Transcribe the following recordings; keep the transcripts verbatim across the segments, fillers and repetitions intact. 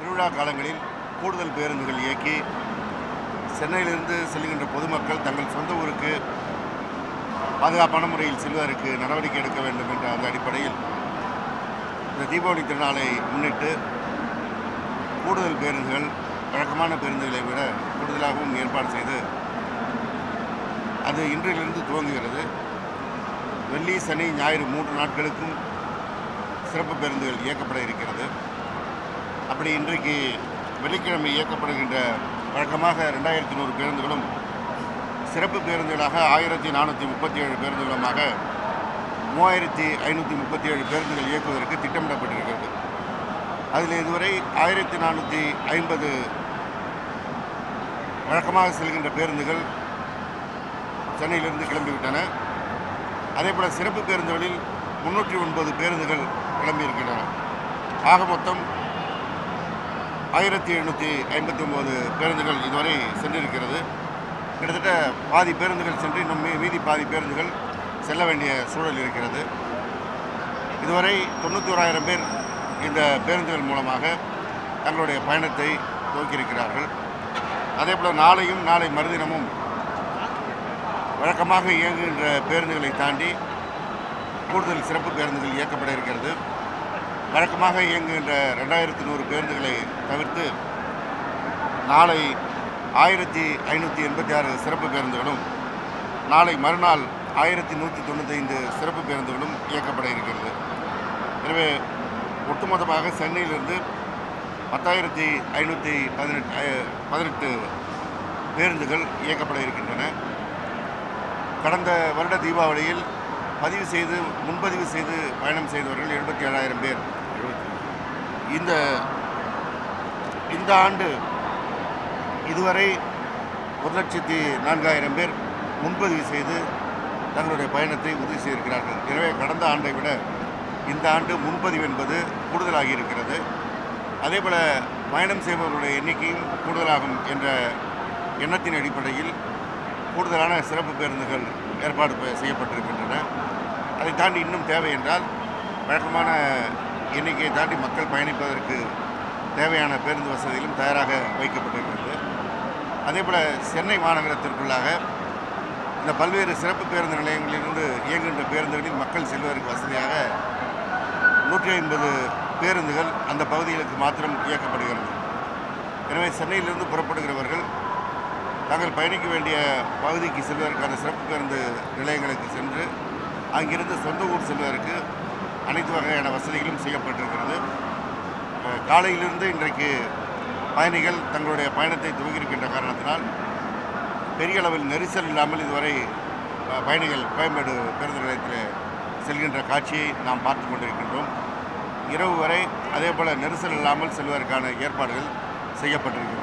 திருவிழா காலங்களில் கூடுதல் பேருந்துகள் இயக்கி சென்னையிலிருந்து செல்கின்ற பொதுமக்கள் தங்கள் சொந்த ஊருக்கு பாதுகாப்பான முறையில் செல்வதற்கு நடவடிக்கை எடுக்க வேண்டும் என்ற அந்த அடிப்படையில் இந்த தீபாவளி திருநாளை முன்னிட்டு கூடுதல் பேருந்துகள் வழக்கமான பேருந்துகளை விட கூடுதலாகவும் ஏற்பாடு செய்து அது இன்றிலிருந்து துவங்குகிறது. வெள்ளி, சனி, ஞாயிறு மூன்று நாட்களுக்கும் சிறப்பு பேருந்துகள் இயக்கப்பட இருக்கிறது. அப்படி இன்றைக்கு வெள்ளிக்கிழமை இயக்கப்படுகின்ற வழக்கமாக ரெண்டாயிரத்தி நூறு பேருந்துகளும் சிறப்பு பேருந்துகளாக ஆயிரத்தி நானூற்றி முப்பத்தி ஏழு பேருந்துகளுமாக மூவாயிரத்தி ஐநூற்றி முப்பத்தி ஏழு பேருந்துகள் இயக்குவதற்கு திட்டமிடப்பட்டிருக்கிறது. அதில் இதுவரை ஆயிரத்தி நானூற்றி ஐம்பது வழக்கமாக செல்கின்ற பேருந்துகள் சென்னையிலிருந்து கிளம்பிவிட்டன. அதேபோல் சிறப்பு பேருந்துகளில் முன்னூற்றி ஒன்பது பேருந்துகள் கிளம்பியிருக்கின்றன. ஆக மொத்தம் ஆயிரத்தி எழுநூற்றி ஐம்பத்தி ஒம்பது பேருந்துகள் இதுவரை சென்றிருக்கிறது. கிட்டத்தட்ட பாதி பேருந்துகள் சென்று இன்னும் மீதி பாதி பேருந்துகள் செல்ல வேண்டிய சூழல் இருக்கிறது. இதுவரை தொண்ணூற்றி ஓராயிரம் பேர் இந்த பேருந்துகள் மூலமாக தங்களுடைய பயணத்தை துவக்கியிருக்கிறார்கள். அதேபோல் நாளையும் நாளை மறுதினமும் வழக்கமாக இயங்குகின்ற பேருந்துகளை தாண்டி கூடுதல் சிறப்பு பேருந்துகள் இயக்கப்பட இருக்கிறது. வழக்கமாக இயங்குகின்ற ரெண்டாயிரத்தி நூறு பேருந்துகளை தவிர்த்து நாளை ஆயிரத்தி ஐநூற்றி எண்பத்தி ஆறு சிறப்பு பேருந்துகளும் நாளை மறுநாள் ஆயிரத்தி நூற்றி தொண்ணூற்றி ஐந்து சிறப்பு பேருந்துகளும் இயக்கப்பட இருக்கிறது. எனவே ஒட்டுமொத்தமாக சென்னையிலிருந்து பத்தாயிரத்தி ஐநூற்றி பதினெட்டு பதினெட்டு பேருந்துகள் இயக்கப்பட இருக்கின்றன. கடந்த வருட தீபாவளியில் பதிவு செய்து முன்பதிவு செய்து பயணம் செய்தவர்கள் எழுபத்தி ஏழாயிரம் பேர். இந்த இந்த ஆண்டு இதுவரை ஒரு லட்சத்தி நான்காயிரம் பேர் முன்பதிவு செய்து தங்களுடைய பயணத்தை உறுதி செய்திருக்கிறார்கள். எனவே கடந்த ஆண்டை விட இந்த ஆண்டு முன்பதிவு என்பது கூடுதலாகி இருக்கிறது. அதேபோல் பயணம் செய்பவர்களுடைய எண்ணிக்கையும் கூடுதலாகும் என்ற எண்ணத்தின் அடிப்படையில் கூடுதலான சிறப்பு பேருந்துகள் ஏற்பாடு செய்யப்பட்டிருக்கின்றன. அதை தாண்டி இன்னும் தேவை என்றால் வழக்கமான எண்ணிக்கையை தாண்டி மக்கள் பயணிப்பதற்கு தேவையான பேருந்து வசதிகளும் தயாராக வைக்கப்பட்டிருக்கிறது. அதேபோல் சென்னை மாநகரத்திற்குள்ளாக இந்த பல்வேறு சிறப்பு பேருந்து நிலையங்களிலிருந்து இயங்குகின்ற பேருந்துகளில் மக்கள் செல்வதற்கு வசதியாக நூற்றி ஐம்பது பேருந்துகள் அந்த பகுதிகளுக்கு மாத்திரம் இயக்கப்படுகிறது. எனவே சென்னையிலிருந்து புறப்படுகிறவர்கள் தாங்கள் பயணிக்க வேண்டிய பகுதிக்கு செல்வதற்கான சிறப்பு பேருந்து நிலையங்களுக்கு சென்று அங்கிருந்து சொந்த ஊர் செல்வதற்கு அனைத்து வகையான வசதிகளும் செய்யப்பட்டிருக்கிறது. காலையிலிருந்து இன்றைக்கு பயணிகள் தங்களுடைய பயணத்தை துவங்கியிருக்கின்ற காரணத்தினால் பெரிய அளவில் நெரிசல் இல்லாமல் இதுவரை பயணிகள் கோயம்பேடு பேருந்து நிலையத்தில் செல்கின்ற காட்சியை நாம் பார்த்து கொண்டிருக்கின்றோம். இரவு வரை அதே போல் நெரிசல் இல்லாமல் செல்வதற்கான ஏற்பாடுகள் செய்யப்பட்டிருக்கிறது.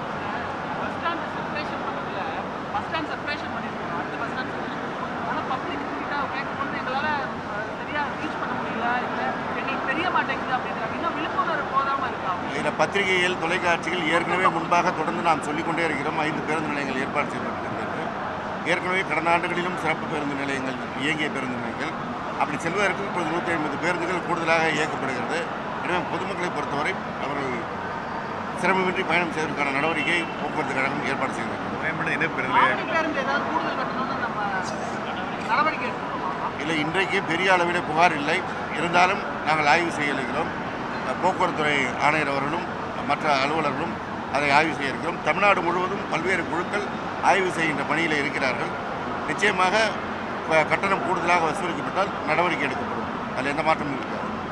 இதில் பத்திரிகைகள், தொலைக்காட்சிகள் ஏற்கனவே முன்பாக தொடர்ந்து நாம் சொல்லிக்கொண்டே இருக்கிறோம். ஐந்து பேருந்து நிலையங்கள் ஏற்பாடு செய்யப்பட்டிருக்கிறது. ஏற்கனவே கடந்த ஆண்டுகளிலும் சிறப்பு பேருந்து நிலையங்கள் இயங்கிய பேருந்து நிலையங்கள் அப்படி செல்வதற்கு இப்பொழுது நூற்றி ஐம்பது பேருந்துகள் கூடுதலாக இயக்கப்படுகிறது. எனவே பொதுமக்களை பொறுத்தவரை அவர்கள் சிரமமின்றி பயணம் செய்வதற்கான நடவடிக்கை போக்குவரத்து கழகம் ஏற்பாடு செய்திருக்கிறது. இல்லை, இன்றைக்கு பெரிய அளவில் புகார் இல்லை. இருந்தாலும் நாங்கள் ஆய்வு செய்ய இருக்கிறோம். போக்குவரத்துறை ஆணையர் அவர்களும் மற்ற அலுவலர்களும் அதை ஆய்வு செய்ய இருக்கிறோம். தமிழ்நாடு முழுவதும் பல்வேறு குழுக்கள் ஆய்வு செய்கின்ற பணியில் இருக்கிறார்கள். நிச்சயமாக கட்டணம் கூடுதலாக வசூலிக்கப்பட்டால் நடவடிக்கை எடுக்கப்படும். அதில் எந்த மாற்றமும் இருக்காது.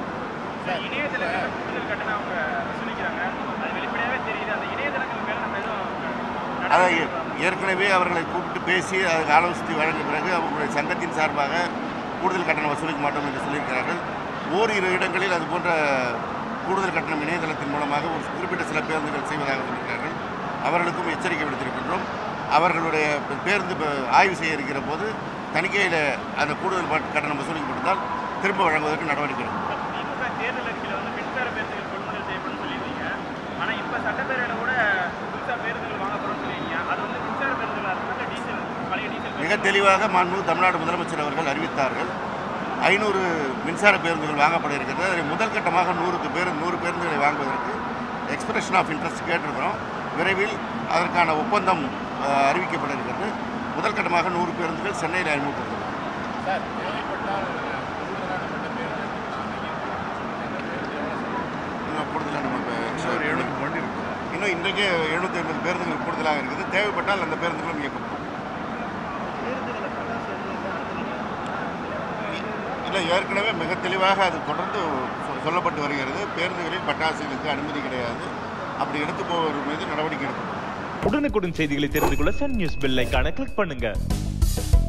அதை ஏற்கனவே அவர்களை கூப்பிட்டு பேசி அதுக்கு ஆலோசித்து வழங்கிய பிறகு அவர்களுடைய சங்கத்தின் சார்பாக கூடுதல் கட்டணம் வசூலிக்க மாட்டோம் என்று சொல்லியிருக்கிறார்கள். ஓரிரு இடங்களில் அது போன்ற கூடுதல் கட்டணம் இணையதளத்தின் மூலமாக ஒரு குறிப்பிட்ட சில பேருந்துகள் செய்வதாக சொல்லியிருக்கிறார்கள். அவர்களுக்கும் எச்சரிக்கை விடுத்திருக்கின்றோம். அவர்களுடைய பேருந்து ஆய்வு செய்ய இருக்கிற போது தணிக்கையில் அந்த கூடுதல் கட்டணம் வசூலிக்கப்பட்டால் திரும்ப வழங்குவதற்கு நடவடிக்கை எடுக்கும். தேர்தல் அறிக்கையில் வந்து மின்சார பேருந்துகள் கொள்முதல் செய்யப்படும் சொல்லியிருந்தீங்க. ஆனால் இப்போ சட்டப்பேரவையில் கூட புதுசாக பேருந்துகள் வாங்கப்படும் சொல்லியிருக்கீங்க. அது வந்து மின்சார பேருந்துகளாக இருந்தால் டீசல் பழைய டீசல் மிக தெளிவாக மாண்புமிகு தமிழ்நாடு முதலமைச்சர் அவர்கள் அறிவித்தார்கள். ஐநூறு மின்சார பேருந்துகள் வாங்கப்பட இருக்கிறது. அதில் முதல் கட்டமாக நூறுக்கு பேர் நூறு பேருந்துகளை வாங்குவதற்கு எக்ஸ்பிரஷன் ஆஃப் இன்ட்ரெஸ்ட் கேட்டிருக்கிறோம். விரைவில் அதற்கான ஒப்பந்தம் அறிவிக்கப்பட இருக்கிறது. முதல் கட்டமாக நூறு பேருந்துகள் சென்னையில் அறிமுகப்படுத்துகிறோம். கூடுதலாக நம்ம இன்னும் இன்றைக்கே எழுநூற்றி ஐம்பது பேருந்துகள் கூடுதலாக இருக்குது. தேவைப்பட்டால் அந்த பேருந்துகளும் இயக்கப்படும். இல்லை, ஏற்கனவே மிக தெளிவாக அது தொடர்ந்து சொல்லப்பட்டு வருகிறது. பேருந்துகளில் பட்டாசுகளுக்கு அனுமதி கிடையாது. அப்படி எடுத்து போவர் மீது நடவடிக்கை எடுக்கும். உடனுக்குடன் செய்திகளை தெரிந்து கொள்ள சன் நியூஸ் பெல் ஐகானை கிளிக் பண்ணுங்க.